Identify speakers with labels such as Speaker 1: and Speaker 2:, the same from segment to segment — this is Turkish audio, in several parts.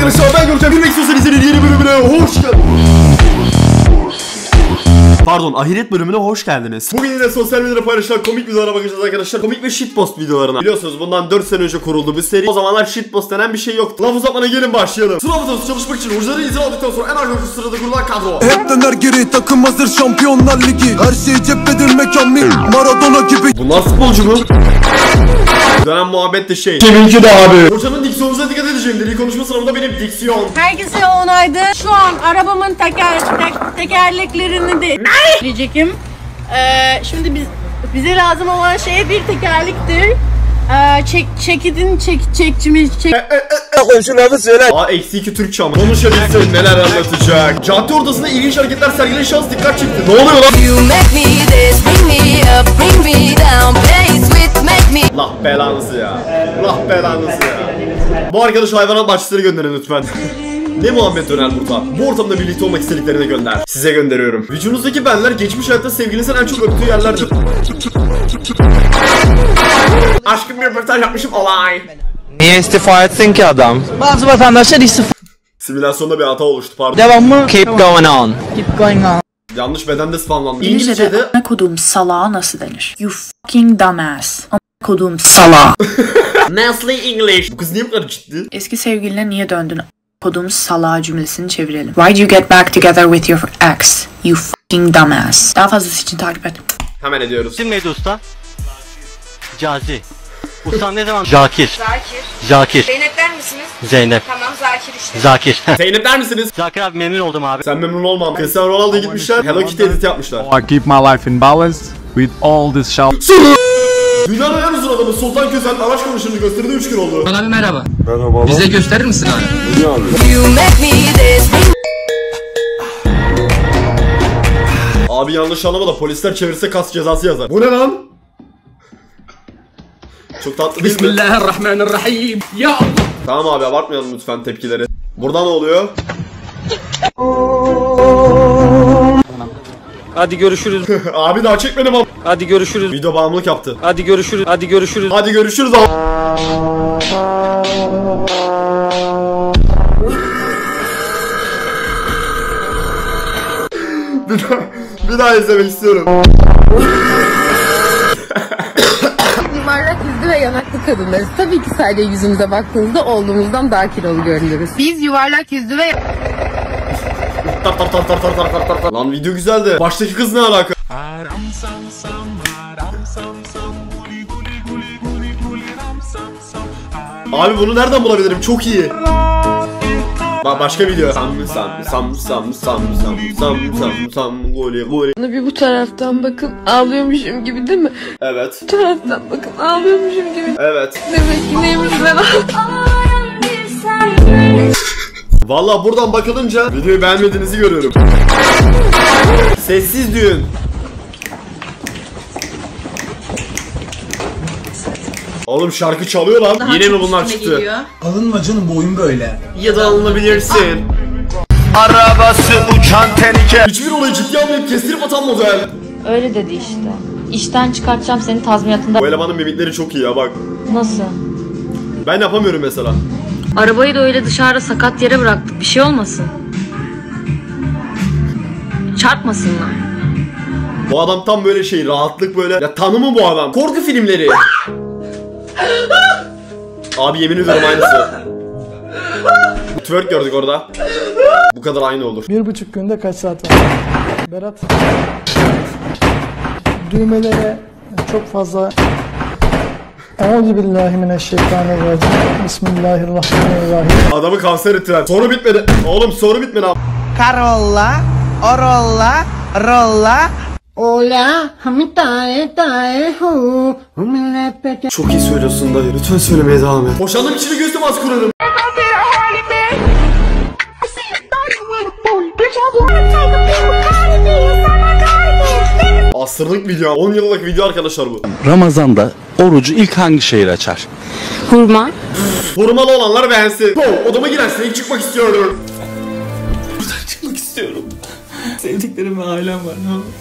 Speaker 1: arkadaşlar, ben Görkem. Bilmek istiyorsanız yeni bölümüne hoş geldiniz. Pardon, ahiret bölümüne hoş geldiniz. Bugün yine sosyal medyada paylaşılan komik videolara bakacağız arkadaşlar. Komik ve shitpost videolarına. Biliyorsunuz bundan 4 sene önce kuruldu bu seri. O zamanlar shitpost denen bir şey yoktu. Laf uzatmana gelin başlayalım. Sınav fotoğrafı çalışmak için hocaları izin aldıktan sonra en arka sırada kurulan kadro.
Speaker 2: Hep döner geri, takım hazır, Şampiyonlar Ligi. Her şey ceptedir, mekan mi? Maradona gibi.
Speaker 1: Bunlar futbolcu mu? Dönem muhabbet de şey. Kiminki de abi. Hocanın diksiyonunuza dikkat edeceğim. Dili konuşma sınavında benim diksiyon.
Speaker 3: Herkese onaydı. Şu an arabamın tekerleklerini de diyecekim. Şimdi bize lazım olan şey bir tekerlektir. Çekçimiz.
Speaker 1: Şunu söyle. A-2 Türkçe ama. Konuşabilsin neler anlatacak. Cadde ortasında ilginç hareketler sergileyen şans dikkat çekti. Ne oluyor lan? Allah belanızı ya. Allah belanızı ya. Bu arkadaş hayvanat bahçeleri gönderin lütfen. Ne muhabbet döner burada? Bu ortamda birlikte olmak istediklerine gönder. Size gönderiyorum. Vücudunuzdaki benler geçmiş hayatta sevgilinizin en çok öptüğü yerlerdir. Aşkım bir röportaj yapmışım olay.
Speaker 4: Niye istifa etsin ki adam? Bazı vatandaşlar istifa.
Speaker 1: Simülasyonda bir hata oluştu pardon.
Speaker 4: Devamlı keep going on.
Speaker 5: Keep going on.
Speaker 1: Yanlış bedende spamlandı.
Speaker 5: İngilizce'de a**a kodum salağa nasıl denir? You fucking dumbass. A**a kodum salağa.
Speaker 1: Nasty English. Bu kız niye bu kadar ciddi?
Speaker 5: Eski sevgiline niye döndün? Kodum salağa cümlesini çevirelim. Why do you get back together with your ex? You fucking dumbass. Daha fazlası için takip et.
Speaker 1: Hemen ediyoruz.
Speaker 6: İsim neydi usta? Cazi. Usta ne zaman? Zakir. Zakir.
Speaker 3: Zeynep der misiniz?
Speaker 6: Zeynep.
Speaker 3: Tamam, Zakir işte.
Speaker 6: Zakir.
Speaker 1: Zeynep der misiniz?
Speaker 6: Zakir abi memnun oldum abi.
Speaker 1: Sen memnun olmam. Cristiano Ronaldo'ya gitmişler. Hello Kitty edit yapmışlar.
Speaker 7: I keep my life in balance with all this shout.
Speaker 1: Dünyanın en uzun adamı Sultan Köse'nin araç konuşunu gösterdiği 3 gün oldu.
Speaker 8: Bana bir merhaba. Merhaba. Bize gösterir misin abi?
Speaker 1: Abi yanlış anlama da polisler çevirse kas cezası yazar. Bu ne lan? Çok tatlı değil mi?
Speaker 8: Bismillahirrahmanirrahim. Ya Allah.
Speaker 1: Tamam abi abartmayalım lütfen tepkileri. Burada ne oluyor?
Speaker 4: Hadi görüşürüz.
Speaker 1: Abi daha çekmedim ama.
Speaker 4: Hadi görüşürüz.
Speaker 1: Video bağımlılık yaptı.
Speaker 4: Hadi görüşürüz. Hadi görüşürüz.
Speaker 1: Hadi görüşürüz abi. bir daha izlemek istiyorum.
Speaker 3: Yuvarlak yüzlü ve yanaklı kadınlarız. Tabii ki sadece yüzümüze baktığınızda olduğumuzdan daha kilolu görünürüz. Biz yuvarlak yüzlü ve...
Speaker 1: Tar. Lan video güzeldi. Baştaki kız ne alaka? Abi bunu nereden bulabilirim? Çok iyi. Başka video. Sam goli.
Speaker 3: Bir bu taraftan bakın ağlıyormuşum gibi değil mi?
Speaker 1: Evet.
Speaker 3: Bu taraftan bakın ağlıyormuşum gibi.
Speaker 1: Evet.
Speaker 3: Demek ki neymiş ben
Speaker 1: Vallahi buradan bakılınca videoyu beğenmediğinizi görüyorum. Sessiz düğün. Oğlum şarkı çalıyor lan. Daha yine mi bunlar çıktı? Geliyor.
Speaker 8: Alınma canım, bu oyun böyle.
Speaker 1: Ya da alınabilirsin.
Speaker 4: Arabası uçan tenike.
Speaker 1: Hiçbir olayı ciddiye almayıp kestirip atan model.
Speaker 9: Öyle dedi işte. İşten çıkartacağım seni tazminatında.
Speaker 1: Bu elemanın mimikleri çok iyi ya bak.
Speaker 9: Nasıl?
Speaker 1: Ben yapamıyorum mesela.
Speaker 9: Arabayı da öyle dışarıda sakat yere bıraktık. Bir şey olmasın. Çarpmasınlar.
Speaker 1: Bu adam tam böyle şey rahatlık böyle. Ya tanımı bu adam. Korku filmleri. Abi yemin ediyorum aynısı. Twerk gördük orada. Bu kadar aynı olur.
Speaker 10: 1,5 günde kaç saat var? Berat. Düğmelere çok fazla. Euzubillahimineşşeytanirracim. Bismillahirrahmanirrahim.
Speaker 1: Adamı kanser ettiler. Soru bitmedi. Oğlum soru bitmedi abi.
Speaker 5: Carolla, orolla, rolla.
Speaker 3: Hola, hamitae hu.
Speaker 1: Çok iyi söylüyorsun dayı. Lütfen söylemeye devam et. Boşandım içini göğsüm az kurarım. Asırlık video. 10 yıllık video arkadaşlar bu.
Speaker 7: Ramazan'da orucu ilk hangi şehir açar?
Speaker 9: Hurma.
Speaker 1: Vurmalı olanlar beğensin. Odama girersin. İlk çıkmak istiyorum. Buradan çıkmak istiyorum. Sevdiklerim ve ailem var.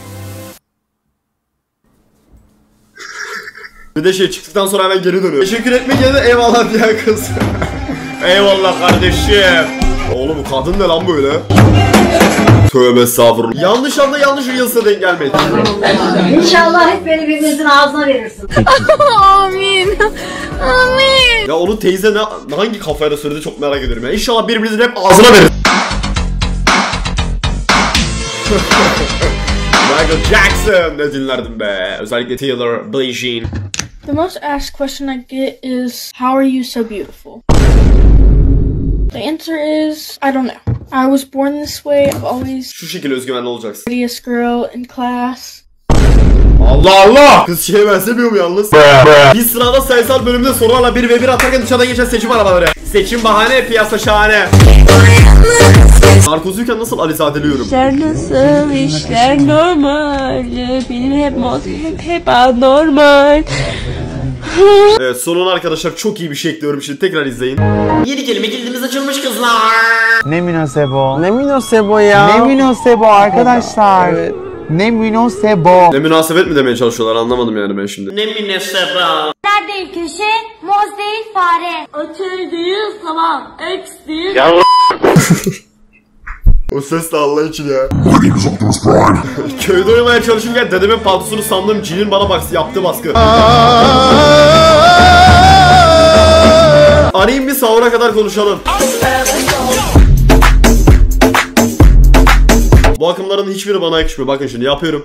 Speaker 1: Bir de şey çıktıktan sonra hemen geri dönüyor. Teşekkür etmek yerine eyvallah diyen kız. Eyvallah kardeşim. Oğlum bu kadın ne lan böyle? Tövbe estağfurullah. Yanlış anda yanlış Reels'e denk gelmedi.
Speaker 11: İnşallah hep beni birbirinizin ağzına verirsin.
Speaker 3: Amin. Amin.
Speaker 1: Ya onu teyze hangi kafayla söyledi çok merak ediyorum ya. İnşallah birbirinizin hep ağzına verir. Michael Jackson ne dinlerdim be. Özellikle Taylor, Billie Jean.
Speaker 12: The most asked question I get is, how are you so beautiful? The answer is, I don't know. I was born this way. I've always
Speaker 1: Şu şekilde özgüvenli olacaksın.
Speaker 12: prettiest girl in class.
Speaker 1: Allah Allah! Kız şeye benzemiyor mu yalnız? Bir sırada sayısal bölümde sorularla 1 ve 1 atarken dışarıdan geçen seçim arabaları. Seçim bahane, piyasa şahane. Narkozuyken nasıl alizadeliyorum?
Speaker 13: İşler nasıl, işler normal. Benim hep anormal.
Speaker 1: Evet, sonuna arkadaşlar çok iyi bir şey ekliyorum şimdi, tekrar izleyin. Yeni kelime kilidimiz açılmış kızlar.
Speaker 4: Ne münasebo? Ne münasebo ya? Ne münasebo arkadaşlar? Evet. Ne münasebo?
Speaker 1: Ne münasebet mi demeye çalışıyorlar, anlamadım yani ben şimdi. Ne münasebo?
Speaker 11: Değil köşe, moz değil fare. Ötür değil, tamam. X değil.
Speaker 1: O ses de Allah için ya. Köyde oynamaya çalışırken dedemin paltosunu sandığım cinin bana yaptığı baskı. Arayayım bir sahura kadar konuşalım. Bu akımların hiçbiri bana yakışmıyor. Bakın şimdi yapıyorum.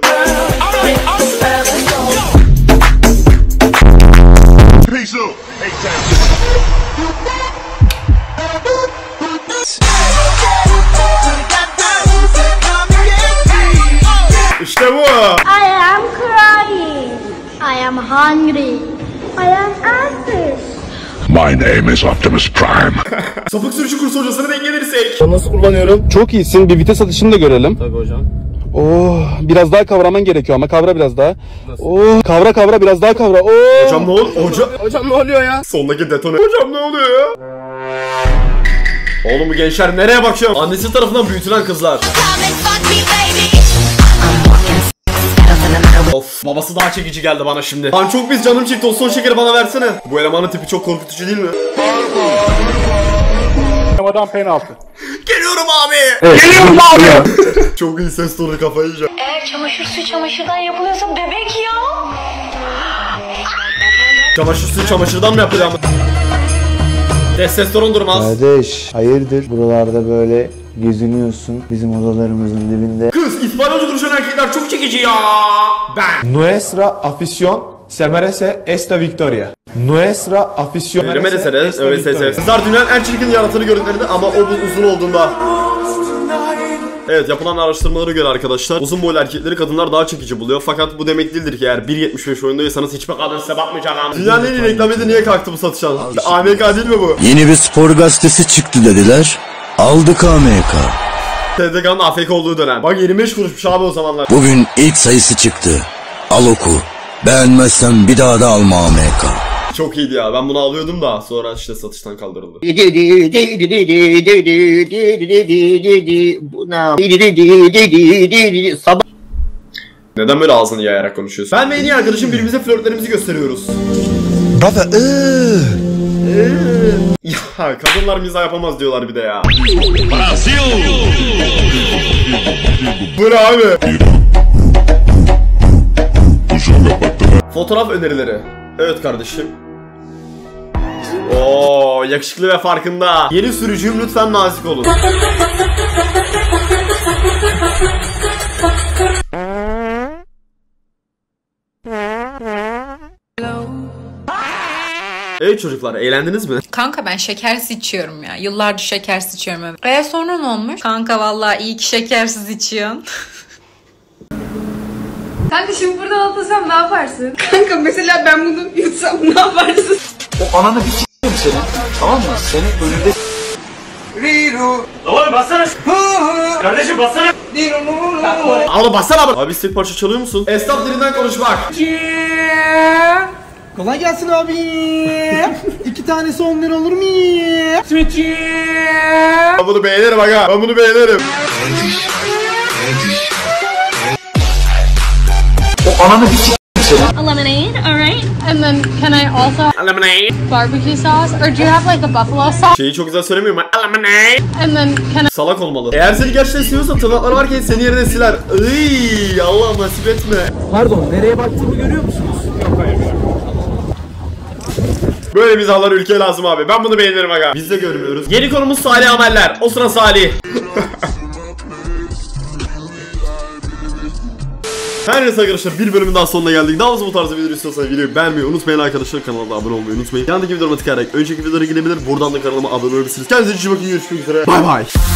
Speaker 1: İşte bu.
Speaker 11: I am crying. I am hungry. I am anxious.
Speaker 14: My name is Optimus Prime.
Speaker 1: Sapık sürücü kursu hocasını denk gelirsek.
Speaker 7: Nasıl kullanıyorum? Çok iyisin. Bir vites atışını da görelim.
Speaker 1: Tabii hocam.
Speaker 7: Oh, biraz daha kavraman gerekiyor ama kavra biraz daha. Nasıl? Oh, kavra biraz daha kavra. Oh.
Speaker 1: Hocam ne oluyor? Hocam ne oluyor ya? Sondaki detone. Hocam ne oluyor ya? Oğlum bu gençler nereye bakıyor? Annesi tarafından büyütülen kızlar. Of, babası daha çekici geldi bana şimdi. Lan çok biz canım çekti, o son şekeri bana versene. Bu elemanın tipi çok korkutucu değil mi?
Speaker 7: Adam penaltı.
Speaker 1: Geliyorum abi.
Speaker 7: Evet. Geliyorum abi.
Speaker 1: Çok iyi ses tonu, kafayı yiyeceğim.
Speaker 11: Eğer çamaşır suyu çamaşırdan yapılıyorsa bebek ya.
Speaker 1: Çamaşır suyu çamaşırdan mı yapılıyor ama? Testosteron durmaz.
Speaker 15: Kardeş, hayırdır buralarda böyle geziniyorsun bizim odalarımızın dibinde.
Speaker 1: Kız, İspanyolca konuşan erkekler çok çekici ya. Ben.
Speaker 16: Nuestra afición se merece esta victoria. Nuestra afición merece esta victoria.
Speaker 1: Kızlar dünyanın en çirkin yaratanı gördüklerinde ama o buz uzun olduğunda. Evet, yapılan araştırmalara göre arkadaşlar uzun boylu erkekleri kadınlar daha çekici buluyor. Fakat bu demek değildir ki eğer 1.75 boyundaysanız hiçbir kadın size bakmayacak. Dünyanın en iyi reklamıydı, niye kalktı bu satışan? AMK değil mi bu?
Speaker 2: Yeni bir spor gazetesi çıktı dediler. Aldık AMK.
Speaker 1: TDK'nın AFK olduğu dönem. Bak 25 kuruşmuş abi o zamanlar.
Speaker 2: Bugün ilk sayısı çıktı. Al oku. Beğenmezsen bir daha da alma AMK.
Speaker 1: Çok iyiydi ya, ben bunu alıyordum da sonra işte satıştan kaldırıldı. Neden böyle ağzını yayarak konuşuyorsun? Ben ve en iyi arkadaşım birbirimize flörtlerimizi gösteriyoruz.
Speaker 2: Baba
Speaker 1: Ya kadınlar mizah yapamaz diyorlar bir de ya. Bu ne abi? Fotoğraf önerileri. Evet kardeşim. Oo, yakışıklı ve farkında. Yeni sürücüyüm, lütfen nazik olun. Evet çocuklar, eğlendiniz mi?
Speaker 17: Kanka ben şekersiz içiyorum ya. Yıllardır şekersiz içiyorum evet. Sonra ne olmuş? Kanka vallahi iyi ki şekersiz içiyorsun.
Speaker 18: Kanka şimdi burada olsam ne yaparsın? Kanka mesela ben bunu yutsam ne yaparsın?
Speaker 8: O ananı bir s***im senin. Tamam mı? Seni önünde
Speaker 1: Riru. Oğlum bassana. Kardeşim bassana. Oğlum bassana abi. Abi istek parça çalıyor musun? Esnaf dilinden konuşmak.
Speaker 10: Kolay gelsin abi. 2 tanesi 10 lira olur mu?
Speaker 1: Ben bunu beğenirim aga. Ben bunu beğenirim.
Speaker 8: O ananı bir s***im seni?
Speaker 11: Lemonade, alright. And then can I also
Speaker 1: Lemonade.
Speaker 11: barbecue sauce? Or do you have like a buffalo sauce?
Speaker 1: Şeyi çok güzel söylemiyorum ben. Lemonade.
Speaker 11: And then can I...
Speaker 1: Salak olmalı. Eğer seni gerçekten seviyorsa tırnakları varken seni yerine siler. Iy, Allah nasip etme.
Speaker 10: Pardon, nereye baktığımı görüyor musunuz? Yok, hayır.
Speaker 1: Böyle mizahlar ülkeye lazım abi. Ben bunu beğenirim aga. Biz de görmüyoruz. Yeni konumuz Salih Ameller. O sıra Salih. Her neyse arkadaşlar, bir bölümün daha sonuna geldik. Daha fazla bu tarzda video istiyorsanız videoyu beğenmeyi unutmayın arkadaşlar. Kanala abone olmayı unutmayın. Yanındaki videolarıma tıklayarak önceki videolara gidebilir. Buradan da kanalıma abone olabilirsiniz. Kendinize iyi bakın. Görüşmek üzere. Bay bay.